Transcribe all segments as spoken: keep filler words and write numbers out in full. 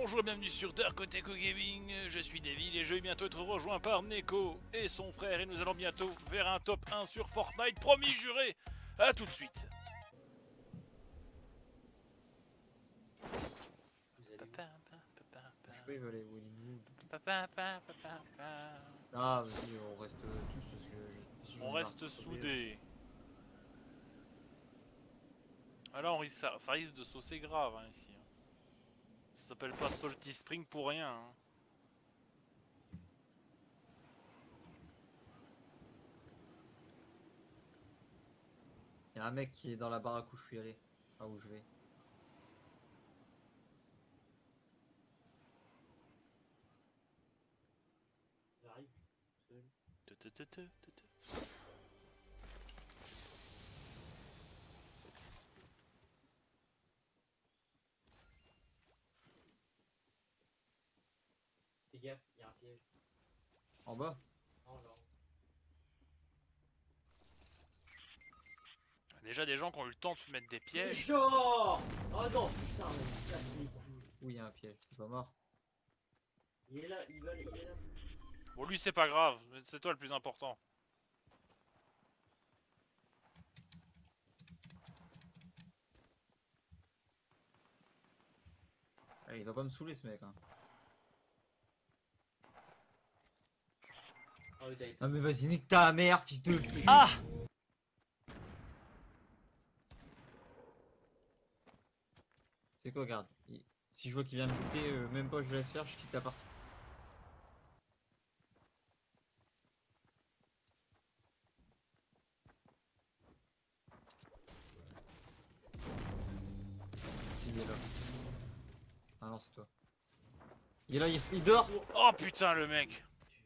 Bonjour et bienvenue sur Dark Otaku Gaming, je suis Devil et je vais bientôt être rejoint par Neko et son frère et nous allons bientôt vers un top un sur Fortnite, promis juré. A tout de suite. Je peux y aller, Willy Mood. Ah, Ah, vas-y, on reste tous parce que je, je on reste soudés. Alors ça, ça risque de saucer grave hein, ici. Ça s'appelle pas Salty Spring pour rien. Hein. Il y a un mec qui est dans la baraque où je suis allé. Ah, où je vais. J'arrive. Fais gaffe, il y a un piège. En bas? Non, genre. Déjà des gens qui ont eu le temps de se mettre des pièges. Genre oh non, putain, mais ça c'est cool. Où il y a un piège? Il est pas mort. Il est là, il va, il est là. Bon lui c'est pas grave, c'est toi le plus important. Ah, il va pas me saouler ce mec. Hein. Ah oui, t'as été. Ah mais vas-y, nique ta mère, fils de... Ah! C'est quoi, regarde. Il... Si je vois qu'il vient me buter, euh, même pas je laisse faire, je quitte la partie. Si, il est là. Ah non, c'est toi. Il est là, il, est... il dort. Oh putain le mec!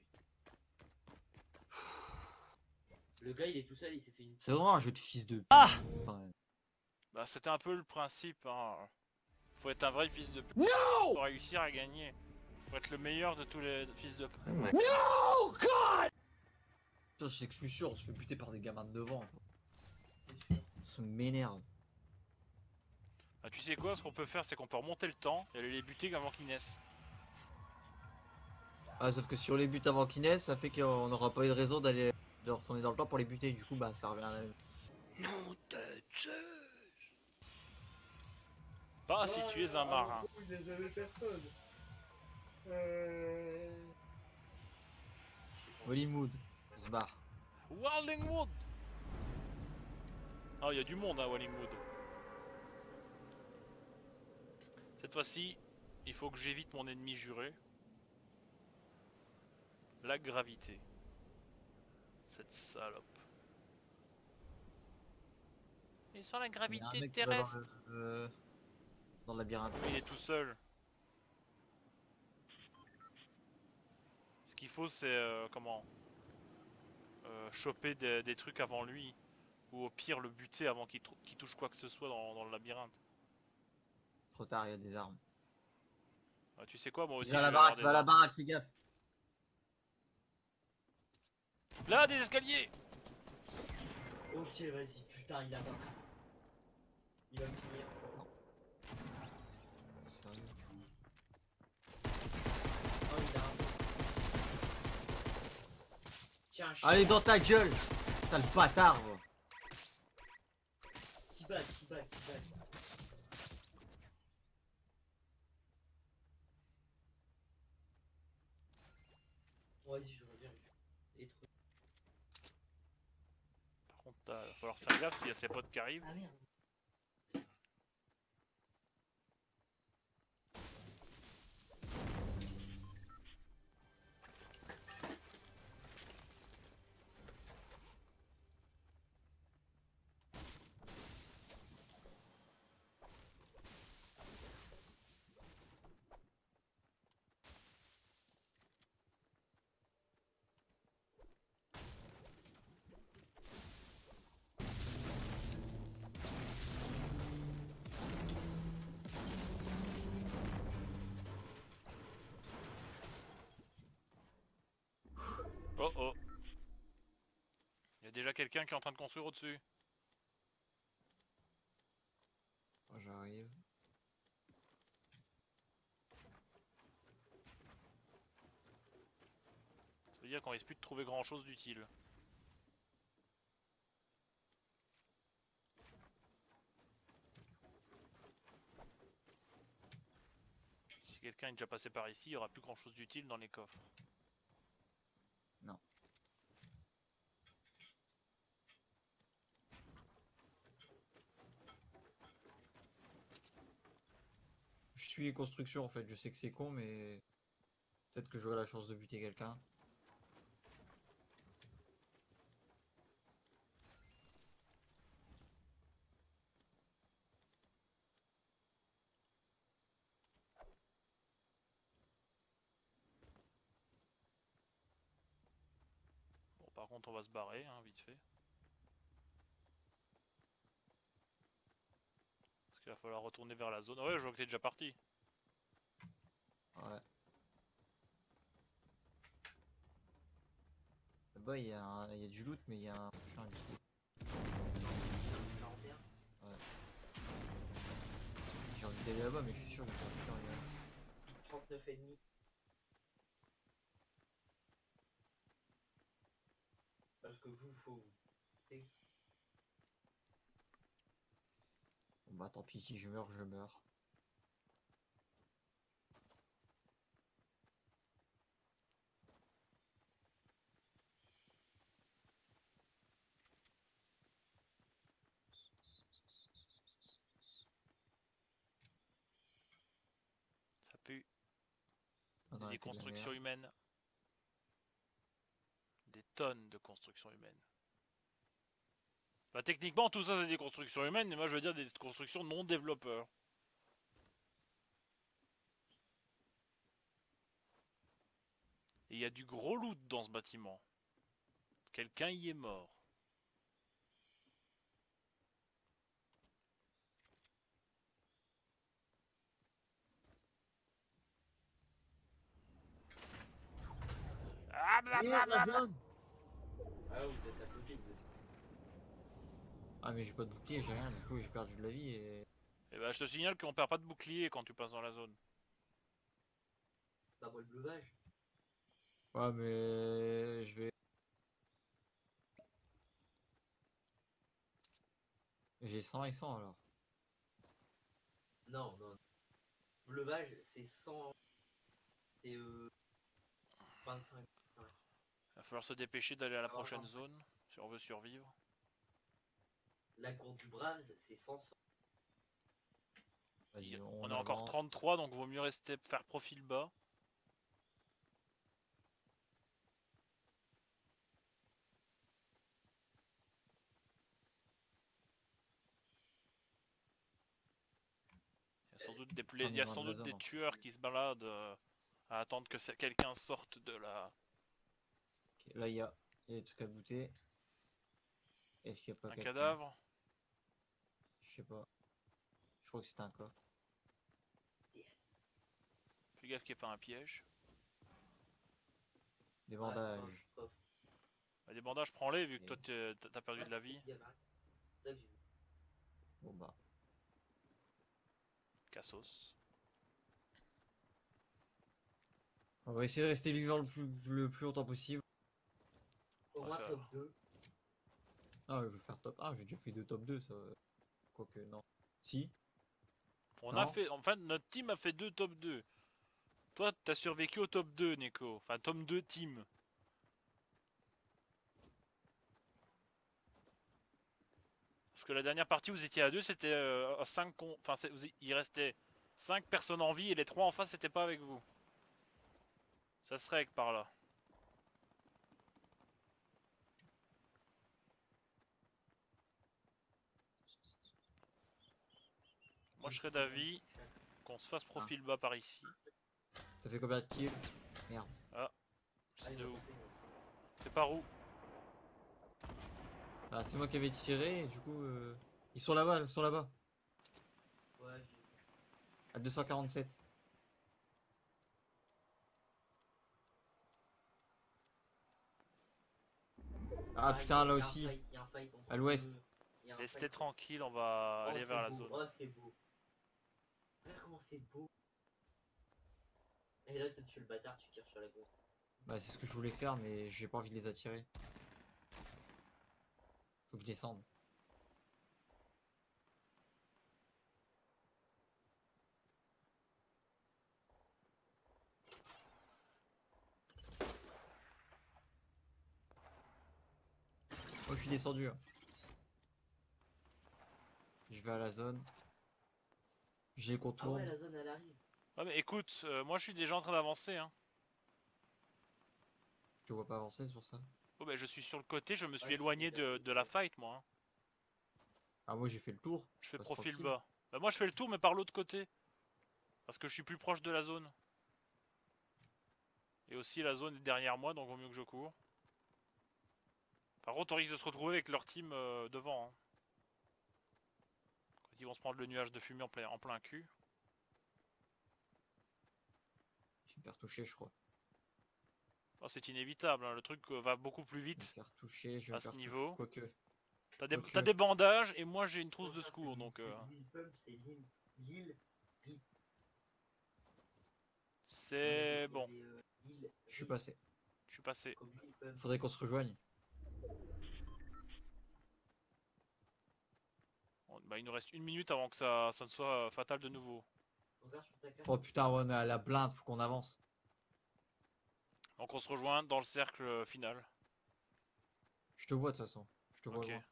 Le gars il est tout seul, il s'est fait une. C'est vraiment un jeu de fils de... Ah! Enfin, Bah c'était un peu le principe hein. Faut être un vrai fils de pute non! pour réussir à gagner. Pour être le meilleur de tous les fils de pute. No God! Je sais que je suis sûr, je fais buter par des gamins de neuf ans. Ça m'énerve. Bah, tu sais quoi, ce qu'on peut faire c'est qu'on peut remonter le temps et aller les buter avant qu'ils naissent. Ah, sauf que si on les bute avant qu'ils naissent, ça fait qu'on n'aura pas eu de raison d'aller de retourner dans le temps pour les buter. Du coup, bah ça revient à la même. Non de Zeus. Pas si tu es un marin. Désolé personne. Euh... Hollywood, on se barre. Wallingwood. Ah, il y a du monde à Wallingwood. Cette fois-ci, il faut que j'évite mon ennemi juré. La gravité. Cette salope. Et sans la Il y a un gravité mec qui va terrestre. Dans le, euh, dans le labyrinthe. Il est tout seul. Ce qu'il faut, c'est euh, comment euh, choper des, des trucs avant lui. Ou au pire, le buter avant qu'il qu'il touche quoi que ce soit dans, dans le labyrinthe. Trop tard, il y a des armes. Ah, tu sais quoi, moi aussi. Il va à je la vais avoir baraque, des il va à la armes. baraque, fais gaffe. Là, des escaliers. Ok, vas-y, putain, il a pas. Il va me finir. Sérieux? Oh, il a un. Tiens, chien. Allez, dans ta gueule, sale bâtard. Qui bat, qui bat, qui bat. Bon, vas-y, je reviens. Je... Être... Par contre, il va falloir faire gaffe s'il y a ses potes qui arrivent. Ah merde. Oh oh. Il y a déjà quelqu'un qui est en train de construire au-dessus. J'arrive. dire qu'on risque plus de trouver grand chose d'utile. Si quelqu'un est déjà passé par ici, il n'y aura plus grand chose d'utile dans les coffres. Non. Je suis les constructions en fait, je sais que c'est con mais peut-être que j'aurai la chance de buter quelqu'un. Bon, par contre, on va se barrer, hein, vite fait. Parce qu'il va falloir retourner vers la zone. Ouais, je vois que t'es déjà parti. Ouais. Là-bas il y, a un- il y a du loot mais il y a un putain, ici. quarante et un. J'ai envie d'aller là-bas mais je suis sûr que je vais faire rien. trente-neuf et demi. Parce que vous, faut vous. Bon bah tant pis, si je meurs, je meurs. Ça pue. On Il y a aurait des fait de la constructions merde. humaines. Des tonnes de constructions humaines. Bah, techniquement, tout ça c'est des constructions humaines, mais moi je veux dire des constructions non développeurs. Et il y a du gros loot dans ce bâtiment. Quelqu'un y est mort. Ah, Merde, la blablabla. zone. Ah, vous êtes à côté, vous êtes. Ah mais j'ai pas de bouclier, j'ai rien, du coup j'ai perdu de la vie et... Et bah, je te signale qu'on perd pas de bouclier quand tu passes dans la zone. Bah, moi, le bleuvage. Ouais mais... je vais... J'ai cent et cent alors. Non, non. Bleuvage, c'est cent. C'est euh, vingt-cinq. Ouais. Il va falloir se dépêcher d'aller à la Ah, prochaine vingt-cinq. zone si on veut survivre. La cour du Braz, c'est cent. Vas-y, on, On est encore avance. trente-trois, donc vaut mieux rester faire profil bas. Il y a sans doute des, pla- On il est y a loin sans de la doute zone, des en plus. tueurs qui se baladent euh, à attendre que ça- quelqu'un sorte de la... Ok, là il y a... il y a des trucs à booter. Est-ce qu'il y a pas un quelqu'un? cadavre. Je sais pas. Je crois que c'était un coffre. Fais gaffe qu'il n'y ait pas un piège. Des Ouais, bandages. un coffre. Bah, des bandages, prends-les vu que Et- toi t'es- t'as perdu Ah, de la c'est vie. bien, hein. C'est ça que j'ai vu. Bon bah... Cassos. On va essayer de rester vivant le plus, le plus longtemps possible. Au On va moins faire- top deux. Ah je vais faire top un, j'ai déjà fait deux top deux ça... Quoique non. Si. On a Non. fait... En fait, notre team a fait deux top deux. Toi, t'as survécu au top deux, Neko. Enfin, top deux team. Parce que la dernière partie, vous étiez à deux, c'était euh, cinq... Con... Enfin, c'est- vous- il restait cinq personnes en vie et les trois en face, c'était pas avec vous. Ça se règle par là. Moi, je serais d'avis qu'on se fasse profil bas par ici. Ça fait combien de kills? Merde. Ah, Ah, c'est il de a où? compris, ouais. C'est par où? Ah c'est moi qui avais tiré et du coup... euh, ils sont là-bas, ils sont là-bas. Ouais, j'ai vu. À deux cent quarante-sept. Ah Ah, putain il y a- là il y a un aussi. fight, il y a un fight entre À l'ouest. deux. Il y a un Restez fight. tranquille, on va Oh, aller c'est vers la beau. zone. Oh, c'est beau. Regarde comment c'est beau. Et là, toi, tu es le bâtard, tu tires sur la grosse. Bah c'est ce que je voulais faire mais j'ai pas envie de les attirer. Faut que je descende. Oh, je suis descendu. Hein. Je vais à la zone. J'ai les Ah contours. ouais, la zone elle arrive. Ouais, mais écoute, euh, moi je suis déjà en train d'avancer. Hein. Je te vois pas avancer, c'est pour ça. Oh, bah, je suis sur le côté, je me suis Ouais, je éloigné suis de, de la fight, moi. Hein. Ah, moi j'ai fait le tour. Je fais Passe profil tranquille. bas. Bah, moi je fais le tour, mais par l'autre côté. Parce que je suis plus proche de la zone. Et aussi la zone est derrière moi, donc vaut mieux que je cours. Par contre, on risque de se retrouver avec leur team euh, devant. Hein. Quand ils vont se prendre le nuage de fumée en plein, en plein cul. Je vais me faire toucher, je crois. Oh, c'est inévitable, hein. Le truc euh, va beaucoup plus Je vais me vite faire toucher, je vais à me ce faire toucher. niveau. Quoique. T'as des, Quoique. t'as des bandages et moi j'ai une trousse Non, de ça, secours, c'est donc... l'île- Euh, c'est l'île Pump, c'est l'île. L'île. Rip. c'est... bon, Il y avait, euh, l'île Je suis Rip, passé. je suis passé. comme l'île Pump. Faudrait qu'on se rejoigne. Bon, bah, il nous reste une minute avant que ça, ça ne soit euh, fatal de nouveau. Regarde sur ta carte. Oh putain, ouais, on est à la blinde, faut qu'on avance. Donc on se rejoint dans le cercle euh, final. Je te vois de toute façon. Je te vois Ok. loin.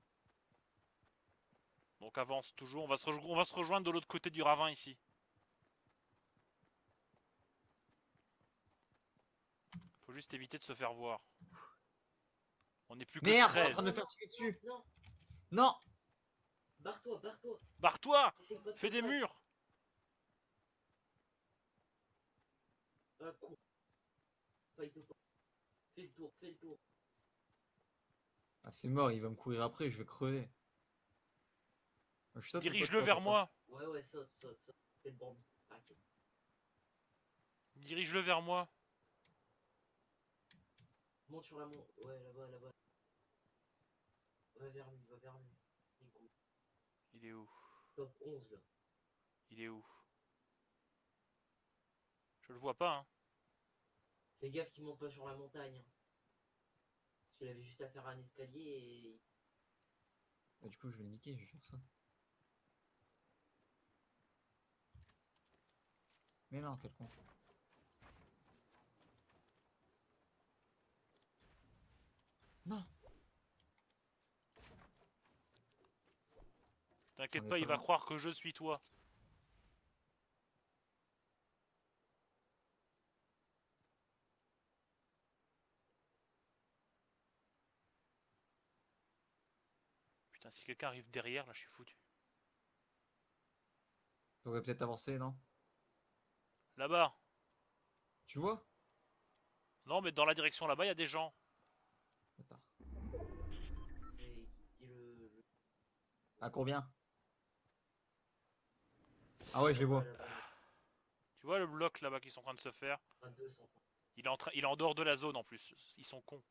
Donc avance toujours. On va se, on va se rejoindre de l'autre côté du ravin ici. Faut juste éviter de se faire voir. On n'est plus que Merde, je suis en treize. train de me faire tirer dessus. Non, Non. barre-toi, barre-toi. Barre-toi. Essaye pas de Fais te des battre. murs. Ah, cours. Fight pas. Fais le tour, fais le tour. Ah, c'est mort, il va me courir après, je vais crever. Je saute ou pas, Dirige-le toi, vers toi, moi. Ouais, ouais, saute, saute, saute. Fais le bambi. T'inquiète. Dirige-le vers moi. Monte sur la montre. Ouais, là-bas, là-bas. Va vers lui, va vers lui. Nico. Il est où? Top onze, là. Il est où? Je le vois pas, hein. Fais gaffe qu'il monte pas sur la montagne. Hein. Parce qu'il avait juste à faire un escalier et... Bah, du coup, je vais le niquer, je vais faire ça. Mais non, quel con. Non. T'inquiète On est pas, il pas va loin. croire que je suis toi. Putain, si quelqu'un arrive derrière, là, je suis foutu. T'aurais peut-être avancé, non? Là-bas. Tu vois? Non, mais dans la direction là-bas, il y a des gens. Attends. et qui le... le- À combien? Ah ouais, je les vois. Là-bas, là-bas, Tu vois le bloc là-bas qui sont en train de se faire? là-bas. deux cents. Il est, en train... il est en dehors de la zone en plus. Ils sont cons.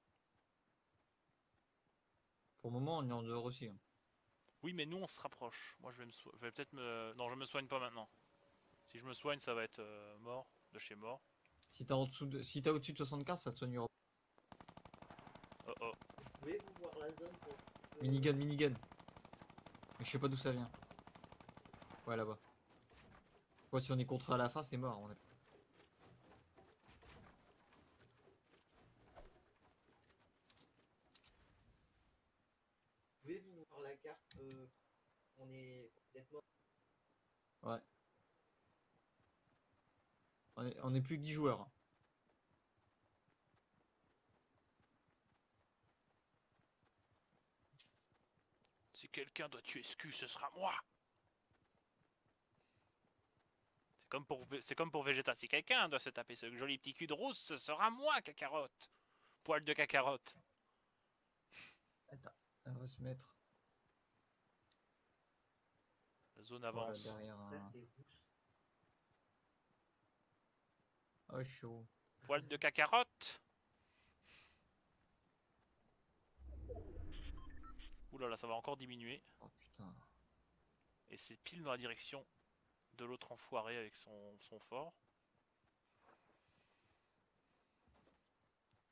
Pour le moment, on est en dehors aussi. Hein. Oui, mais nous on se rapproche. Moi je vais me so... je vais peut-être me. Non, je me soigne pas maintenant. Si je me soigne, ça va être euh, mort. De chez mort. Si t'as en dessous de... si t'as au-dessus de soixante-quinze, ça te soignera. Oh oh. Vous pouvez vous voir la zone pour... euh, Minigun, minigun. Mais je sais pas d'où ça vient. Ouais, là-bas. Quoi, si on est contre à la fin, c'est mort. On est... Vous pouvez vous voir la carte euh, on est... Vous êtes mort. Ouais. On est, on est plus que dix joueurs. Hein. Si quelqu'un doit tuer Scu, ce sera moi. C'est comme pour c'est comme pour Vegeta. Si quelqu'un doit se taper ce joli petit cul de rousse, ce sera moi, cacarotte. Poil de cacarotte. Attends, on va se mettre La zone voilà, avance. derrière un... Là, t'es rousse. Oh, chaud. Poil de cacarotte. Ouh là là, ça va encore diminuer. Oh putain. Et c'est pile dans la direction de l'autre enfoiré avec son, son fort.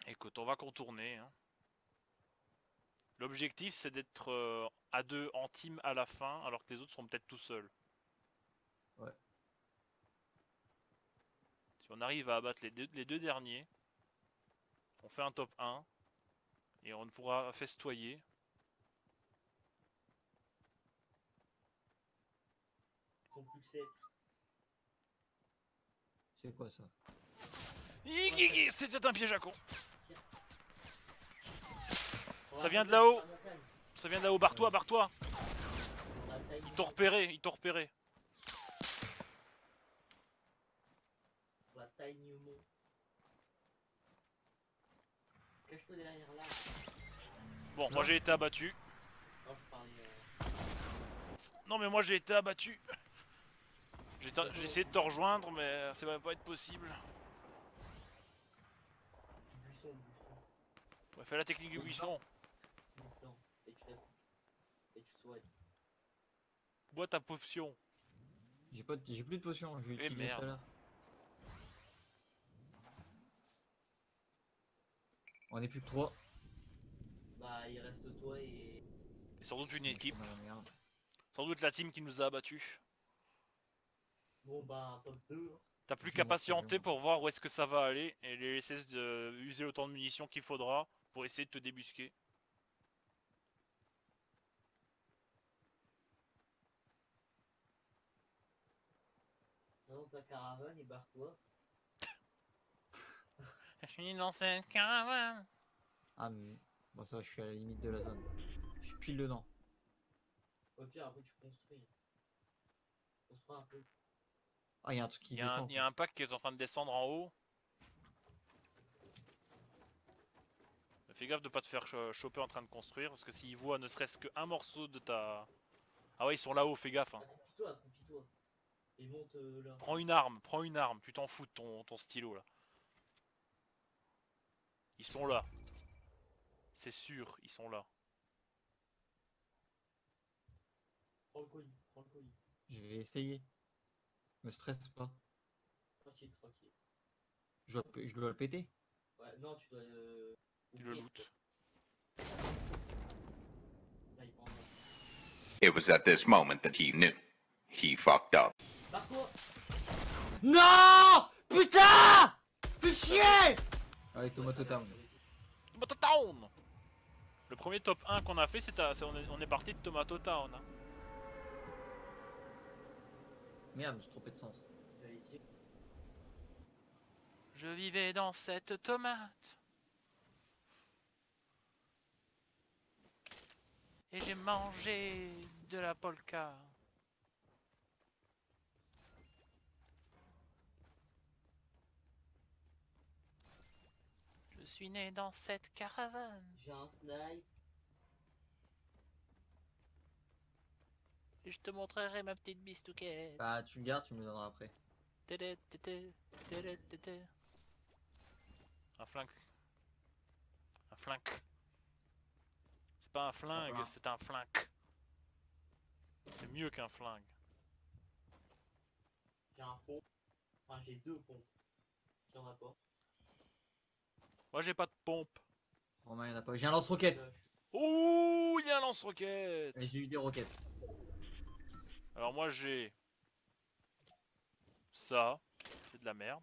Écoute, on va contourner. Hein. L'objectif, c'est d'être euh, à deux en team à la fin, alors que les autres seront peut-être tout seuls. Ouais. Si on arrive à abattre les deux, les deux derniers, on fait un top un, et on pourra festoyer. Ils sont plus que sept. C'est quoi ça? Igigi, c'était un piège à con. Tire. Ça vient de Sur la là-haut. montagne, sur la montagne. Ça vient de là-haut, barre-toi, barre-toi. Sur la taille Ils du t'ont monde. repéré, ils t'ont repéré. Sur la taille du monde. Cache-toi derrière là. Bon, moi j'ai été abattu. Non, je parlais. Euh... Non mais moi j'ai été abattu. J'ai ta- j'ai essayé de te rejoindre mais ça va pas être possible. Buisson, buisson. Ouais, fais la technique du buisson. Buisson. Et tu tapes. Et tu soignes. Bois ta potion. J'ai pas, de- j'ai plus de potions, je vais Eh, utiliser tout à merde. l'heure. On est plus que trois. Bah, il reste toi et. Et sans doute une équipe. Dans la merde. Sans doute la team qui nous a abattus. Bon, bah, un top deux. Hein. T'as plus Je qu'à m'en patienter souviens. pour voir où est-ce que ça va aller et les laisser euh, user autant de munitions qu'il faudra pour essayer de te débusquer. Dans ta caravane et barre-toi. Je suis dans cette caravane. Ah, mais bon, ça, je suis à la limite de la zone. Je suis pile dedans. Au pire, après, tu construis. Construis un peu. Ah, il y a un truc qui Il y, a un- descend. il y a un pack qui est en train de descendre en haut. Fais gaffe de pas te faire cho- choper en train de construire parce que s'ils voient ne serait-ce qu'un morceau de ta... Ah ouais, ils sont là-haut, fais gaffe. Hein. Accroupis-toi, accroupis-toi. Et monte euh, là. Prends une arme, prends une arme, tu t'en fous de ton, ton stylo là. Ils sont là. C'est sûr, ils sont là. Prends le colis, prends le colis. Je vais essayer. Me stresse pas. Tranquille, tranquille. Je dois, je dois le péter. Ouais, non, tu dois. Euh, Tu le ouvrir. loot. Là, il prend un. It was at this moment that he knew. He fucked up. Barre-toi. Non! Putain! Fais chier! Allez, Tomato Town. Tomato Town. Le premier top un qu'on a fait, c'est à- c'est- on est, on est parti de Tomato Town. Hein. Merde, je me suis trompé de sens. J'allais dire. Je vivais dans cette tomate. Et j'ai mangé de la polka. Je suis né dans cette caravane. J'ai un snipe. Et je te montrerai ma petite bistouquette. Bah, tu le gardes, tu me le donneras après. Tété, tété, tété, tété. Un flingue. Un flingue. C'est pas un flingue, va. c'est un flingue. C'est mieux qu'un flingue. J'ai un pont. Enfin, j'ai deux ponts. Qui en a pas. Moi j'ai pas de pompe. Romain, il y en a pas. J'ai un lance-roquette. Là, Ouh, il y a un lance-roquette. Et j'ai eu des roquettes. Alors moi j'ai ça, c'est de la merde.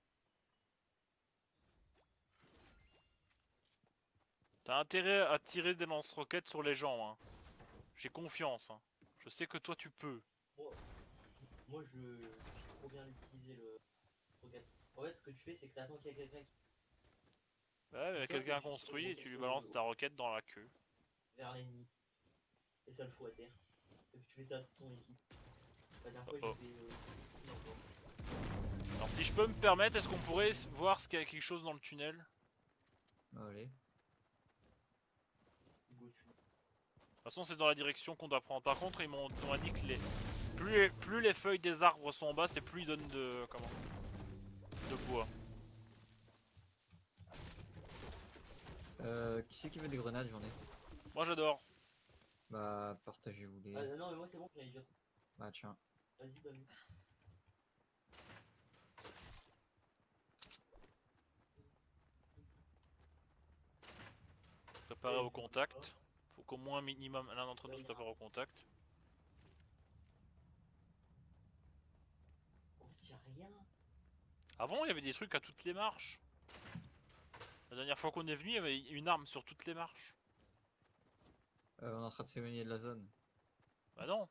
T'as intérêt à tirer des lance-roquettes sur les gens, hein. J'ai confiance, hein. Je sais que toi tu peux. Moi, moi je. Je sais trop bien l'utiliser le. roquette. En fait, ce que tu fais, c'est que t'attends qu'il y a quelqu'un qui. Ouais, mais C'est ça, quelqu'un c'est- construit et tu lui c'est- balances ta roquette dans la queue. vers l'ennemi. Et ça le fout à terre. Et puis tu fais ça à toute ton équipe. La dernière fois, Oh, j'ai fait. Euh... non, Alors si je peux me permettre, est-ce qu'on pourrait s- voir ce qu'il y a quelque chose dans le tunnel? Allez. Hugo, tu- De toute façon c'est dans la direction qu'on doit prendre. Par contre ils m'ont on m'a dit que les... Plus, les... plus les feuilles des arbres sont en bas, c'est plus ils donnent de... comment de bois. Euh, qui c'est qui veut des grenades? J'en ai. Moi j'adore. Bah, partagez-vous les. Ah non, mais moi c'est bon, j'en ai déjà. Bah, tiens. Vas-y, bonne nuit. préparer au contact. Faut qu'au moins minimum l'un d'entre nous se prépare au contact. On tient rien. Avant, il y avait des trucs à toutes les marches. La dernière fois qu'on est venu, il y avait une arme sur toutes les marches. Euh, on est en train de s'éloigner de la zone. Bah non.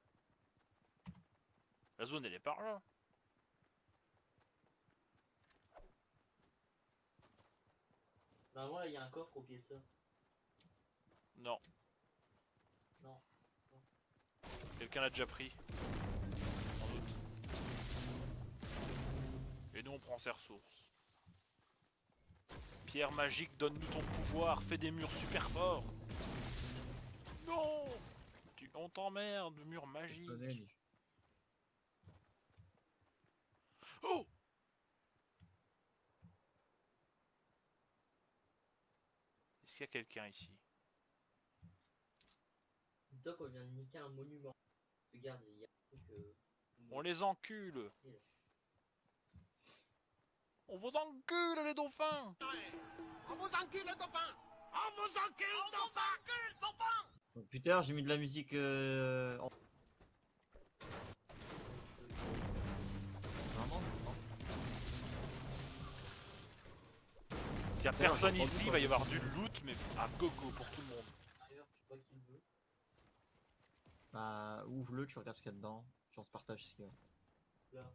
La zone, elle est par là. Normalement, là, il y a un coffre au pied de ça. Non. Non. Quelqu'un l'a déjà pris. Sans doute. Et nous, on prend ses ressources. Pierre magique, donne-nous ton pouvoir. Fais des murs super forts. Non, tu, on t'emmerde, mur magique. Oh, est-ce qu'il y a quelqu'un ici? Doc, on vient de niquer un monument. Regarde, il y a un truc. Euh... On les encule. On vous encule les dauphins. On vous encule le dauphin. On vous encule le dauphin. encule, dauphin. Donc, putain, j'ai mis de la musique. Euh... en- Vraiment, non. S'il y a personne ici, il va y avoir du loot, mais à gogo pour tout le monde. D'ailleurs, je sais pas qui le veut. Bah, ouvre-le, tu regardes ce qu'il y a dedans. Tu on se partage ce qu'il y a. Là.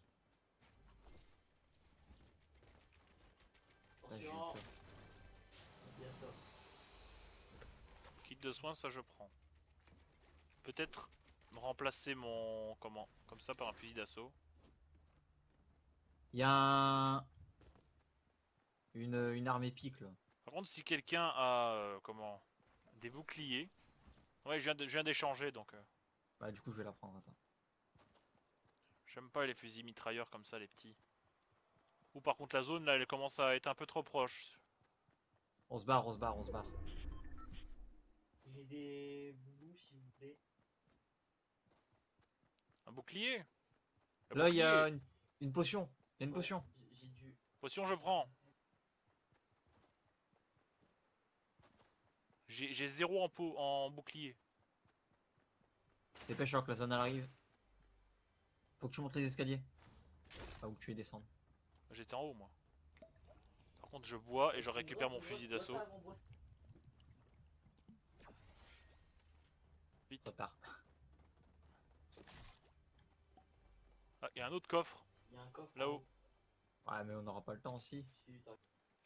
Là, j'ai eu Attention. peur. Bien ça. Kit de soins, ça je prends. Peut-être me remplacer mon... Comment? Comme ça par un fusil d'assaut. Il y a un... une, une arme épique là. Par contre, si quelqu'un a... euh, comment? Des boucliers... Ouais, je viens de- je viens d'échanger, donc... euh, Bah, du coup, je vais la prendre. Attends. J'aime pas les fusils mitrailleurs comme ça, les petits. Ou par contre, la zone, là, elle commence à être un peu trop proche. On se barre, on se barre, on se barre. J'ai des boubous, s'il vous plaît. Un bouclier? Un Là, il y a bouclier. une, une potion. Il y a une Ouais, potion. j'ai- J'ai du. Potion, je prends. J'ai j'ai zéro en, pot, en bouclier. Dépêche alors que la zone elle arrive. Faut que tu montes les escaliers. Ah, ou que tu y descendes. J'étais en haut, moi. Par contre, je bois et je Bois, récupère bois, mon bois, fusil bois d'assaut. ça avant, bois ça. Vite. Trop tard. Ah, il y a un autre coffre. Il y a un coffre. Là-haut. Ouais, mais on n'aura pas le temps aussi. Si, t'as-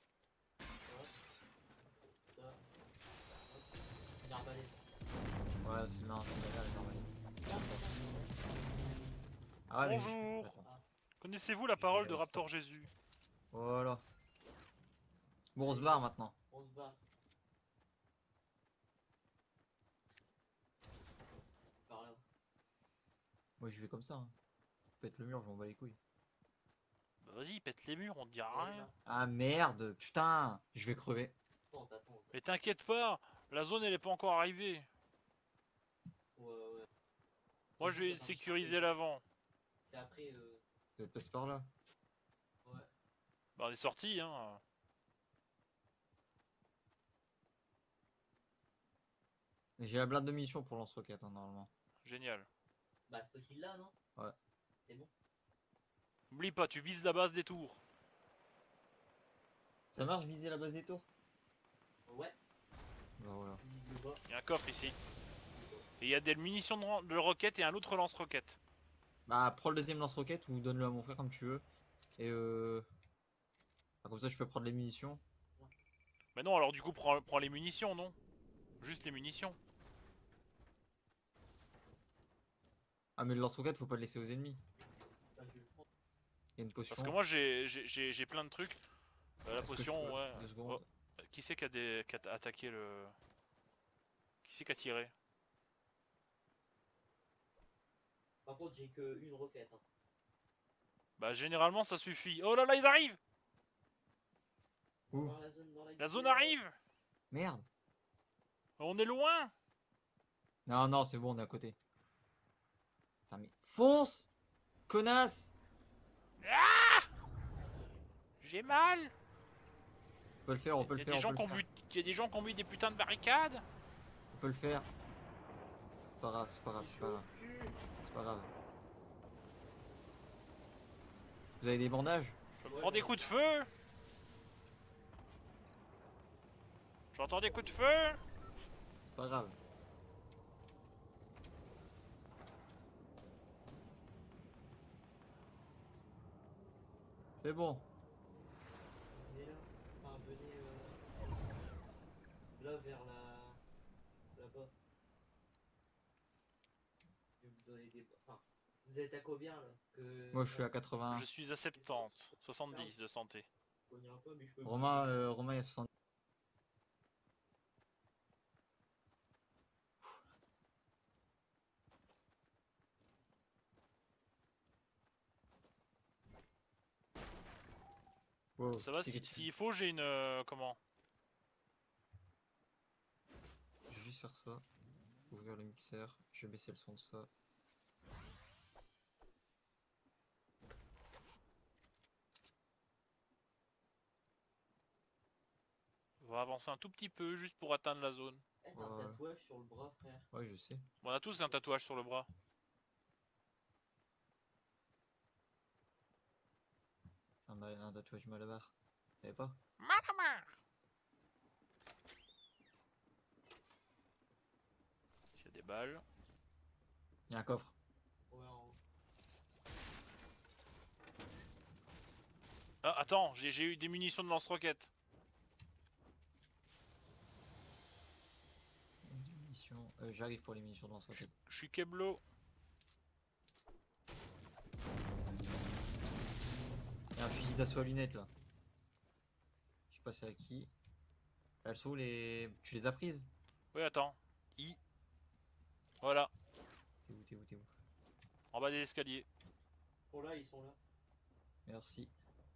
Ça. Ça. Hop. Une arbalète. Ouais, c'est non, c'est là, normal. Tiens, tiens, Ah ouais, mais je- Bonjour. Attends. Connaissez-vous la Je parole vais de regarder Raptor Jésus? Voilà. Bon, on se barre maintenant. on se bat. Par là. Moi, je vais comme ça. Hein. Pète le mur, je m'en bats les couilles. Bah vas-y, pète les murs, on te dira rien. Ah merde, putain, je vais crever. Attends, t'attends. Mais t'inquiète pas, la zone elle est pas encore arrivée. Ouais, ouais. Moi je vais sécuriser l'avant. C'est après. Euh... Vous êtes passé par là. Ouais. Bah on est sorti, hein. Mais j'ai la blinde de munitions pour lance-roquette, hein, normalement. Génial. Bah, c'est toi qui l'as, non? Ouais. C'est bon. N'oublie pas, tu vises la base des tours. Ça marche, viser la base des tours? Ouais. Bah voilà. Tu vises le bas. Il y a un coffre ici. Et il y a des munitions de, ran- de roquettes et un autre lance-roquette. Bah, prends le deuxième lance-roquette ou donne-le à mon frère comme tu veux. Et euh... ah, comme ça, je peux prendre les munitions. Mais non, alors du coup, prends, prends les munitions, non? Juste les munitions. Ah, mais le lance-roquette, faut pas le laisser aux ennemis. Bah, je vais le prendre. Il y a une potion. Parce que moi j'ai j'ai- j'ai j'ai plein de trucs. Euh, la Est-ce que je potion, peux- ouais. Deux secondes. Oh, qui c'est qui a, des, qui a attaqué le... Qui c'est qui a tiré? Par contre, j'ai que une roquette. Hein. Bah généralement ça suffit. Oh là là, ils arrivent! Où? Voir la zone dans la La zone arrive! Merde. On est loin! Non, non, c'est bon, on est à côté. Putain, mais fonce! Connasse! J'ai mal! On peut le faire, on peut Il le y a faire. des on gens peut qui le ont, faire. but- Il y a des gens qui ont mis des putains de barricades. On peut le faire. C'est pas grave, c'est pas grave, c'est pas grave. C'est pas grave. Vous avez des bandages? Je me prends des coups de feu. J'entends des coups de feu. C'est pas grave. C'est bon. Venez là. Enfin, venez euh, là vers la. Là-bas. Je vais vous donner des. Enfin, vous êtes à combien là que... Moi je suis à quatre-vingts. Je suis à soixante-dix, soixante-dix de santé. Je connais un peu, mais je peux Romain, euh, Romain il a soixante. Wow, Ça va, qui c'est si- qui- s'il faut, j'ai une... euh, comment? Je vais juste faire ça. Ouvrir le mixeur. Je vais baisser le son de ça. On va avancer un tout petit peu, juste pour atteindre la zone. Eh, t'as un Ouais. tatouage sur le bras, frère. Ouais, je sais. Bon, on a tous un tatouage sur le bras. Un, mal- un tatouage malabar. Vous savez pas? Il y a des balles. Il y a un coffre. Ouais, en... Ah, attends, j'ai j'ai eu des munitions de lance-roquettes. Des munitions. Euh, J'arrive pour les munitions de lance-roquette. Je suis Keblo. Il y a un fusil d'assaut à lunettes là. Je suis passé à qui? Elles sont où les. Tu les as prises? Oui, attends. I. Voilà, T'es où, t'es où, t'es où? en bas des escaliers. Oh là, ils sont là. Merci.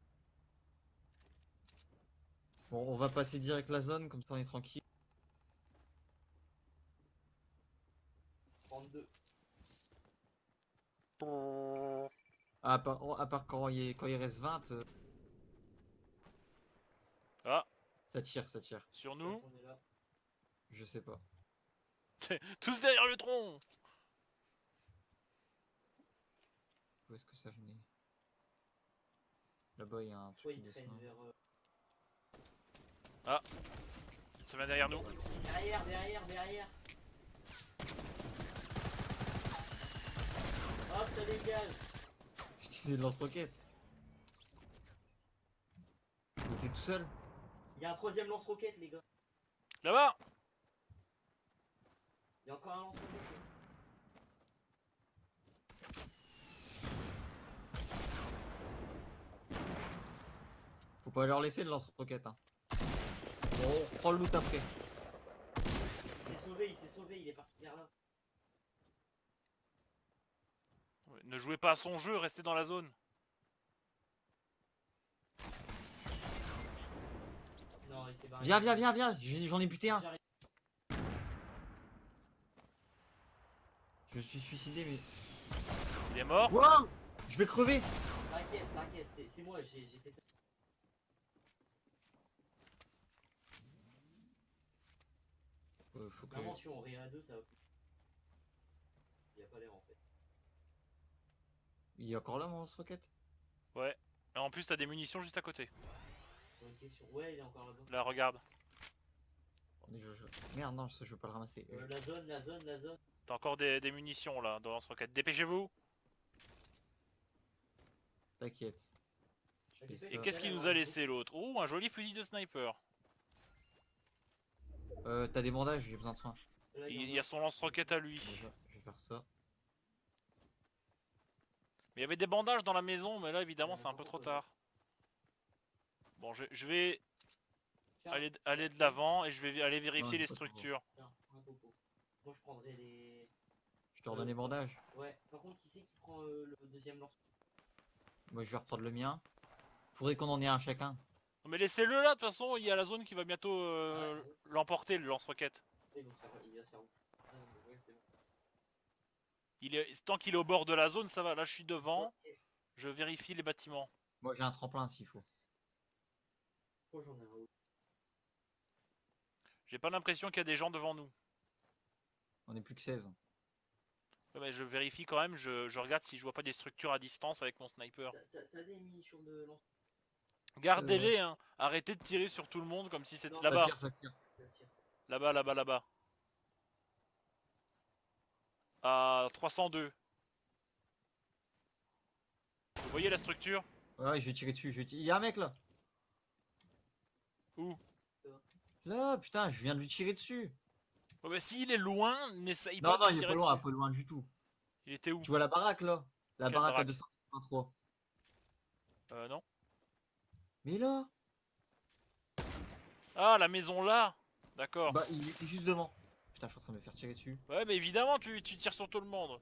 Bon, on va passer direct la zone, comme ça on est tranquille. trente-deux. Ah, à part, à part quand, il, quand il reste vingt, euh, Ah, ça tire, ça tire. sur nous. On est là. Je sais pas. Tous derrière le tronc. Où est-ce que ça venait? Là-bas il y a un Soit truc qui ils descend. traînent vers. euh, Ça vient derrière nous. Derrière, derrière, derrière. Hop, ça dégage. Tu utilisais le lance-roquette? Il était tout seul? Il y a un troisième lance-roquette, les gars. Là-bas. Il y a encore un lance-roquette. Faut pas leur laisser le lance-roquette. Hein. Bon, on reprend le loot après. Il s'est sauvé, il s'est sauvé, il est parti vers là. Ouais, ne jouez pas à son jeu, restez dans la zone. Non, il s'est barré. Viens, viens, viens, viens. J'ai- J'en ai buté un. J'arrive. Je me suis suicidé, mais. Il est mort. Wow! Je vais crever! T'inquiète, t'inquiète, c'est c'est moi, j'ai j'ai fait ça. Euh, faut que... Vraiment, si on réa à deux, ça va. Il a pas l'air en fait. Il est encore là, mon lance-roquette? Ouais. Et en plus, t'as des munitions juste à côté. Bonne question. Ouais, il est encore là-bas. Là, regarde. Mais je- je- Merde, non, ça, je veux pas le ramasser. Euh, la zone, la zone, la zone. T'as encore des, des munitions là dans lance-roquette. Dépêchez-vous. T'inquiète. Je fais Et ça. Et qu'est-ce qu'il nous a laissé l'autre? Oh, un joli fusil de sniper. Euh, t'as des bandages, j'ai besoin de soins. Là, Il en il y a son lance-roquette à lui. Déjà, je vais faire ça. Mais il y avait des bandages dans la maison, mais là, évidemment, c'est un peu trop tard. Bon, je, je vais Tiens, aller, aller de l'avant et je vais aller vérifier Non, j'ai les pas de structures. tiens, un popo. Moi, je prendrai les. Je te redonne les bandages. Ouais, par contre, qui c'est qui prend euh, le deuxième lance? Moi, je vais reprendre le mien. Faudrait qu'on en ait un chacun. Non, mais laissez-le là, de toute façon, il y a la zone qui va bientôt euh, Ouais. l'emporter, le lance-roquette. Et donc, ça va, il va se faire où? Ah, non, mais ouais, c'est bon. Il est, tant qu'il est au bord de la zone, ça va. Là, je suis devant. Ok. Je vérifie les bâtiments. Moi, j'ai un tremplin s'il faut. Oh, j'en ai un autre. J'ai pas l'impression qu'il y a des gens devant nous. On est plus que seize. Ouais, mais je vérifie quand même, je, je regarde si je vois pas des structures à distance avec mon sniper. T'as- T'as t'as des munitions de lance. Gardez-les, hein. Arrêtez de tirer sur tout le monde comme si c'était Non, là-bas. Ça tire, ça tire. Ça tire, ça. Là-bas, là-bas, là-bas. À trois cent deux. Vous voyez la structure? Ouais, je vais tirer dessus. Je vais tirer. Il y a un mec là. Où? Là, putain, je viens de lui tirer dessus. Oh, bah, s'il est loin, n'essaye Non, pas non, de il est tirer pas loin, dessus. pas loin du tout. Il était où? Tu vois la baraque là? La Quelle baraque à baraque? deux cent quatre-vingt-trois. Euh, non. Mais là, Ah, la maison là. D'accord. bah il est juste devant. Putain, je suis en train de me faire tirer dessus. Ouais, mais évidemment, tu, tu tires sur tout le monde.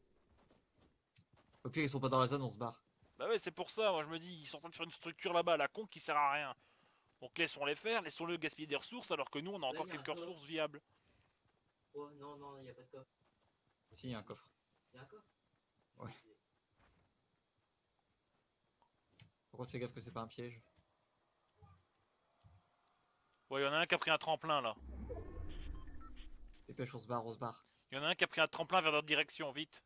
Au pire, ils sont pas dans la zone, on se barre. Bah ouais, c'est pour ça. Moi, je me dis, ils sont en train de faire une structure là-bas, la con, qui sert à rien. Donc laissons-les faire, laissons-le gaspiller des ressources, alors que nous, on a encore il y a un quelques coffre. ressources viables. Oh non, non, il y a pas de coffre. Si, il y a un coffre. Il y a un coffre? Ouais. Par contre, fais gaffe que c'est pas un piège. Ouais, il y en a un qui a pris un tremplin là. Dépêche, on se barre, on se barre. Il y en a un qui a pris un tremplin vers notre direction, vite.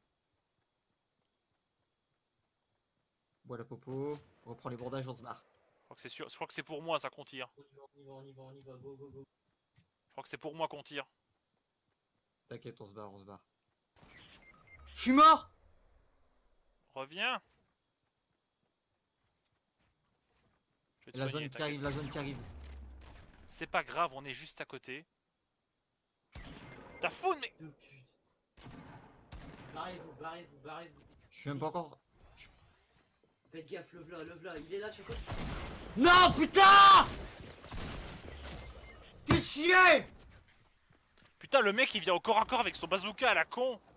Bois la popo, on reprend les bordages, on se barre. Je crois que c'est sûr, je crois que c'est pour moi ça qu'on tire. On y va, on y va, on y va, on y va, go, go, go. Je crois que c'est pour moi qu'on tire. T'inquiète, on se barre, on se barre. Je suis mort! Reviens. Je vais te La soigner, zone qui t'inquiète. arrive, la zone qui arrive. C'est pas grave, on est juste à côté. T'as fou, mais... Deux putes. Barrez-vous, barrez-vous, barrez-vous. Je suis même pas encore. Faites gaffe, le v'là, le v'là, il est là sur le côté. Non, putain! Fais chier! Putain, le mec il vient au corps à corps avec son bazooka à la con.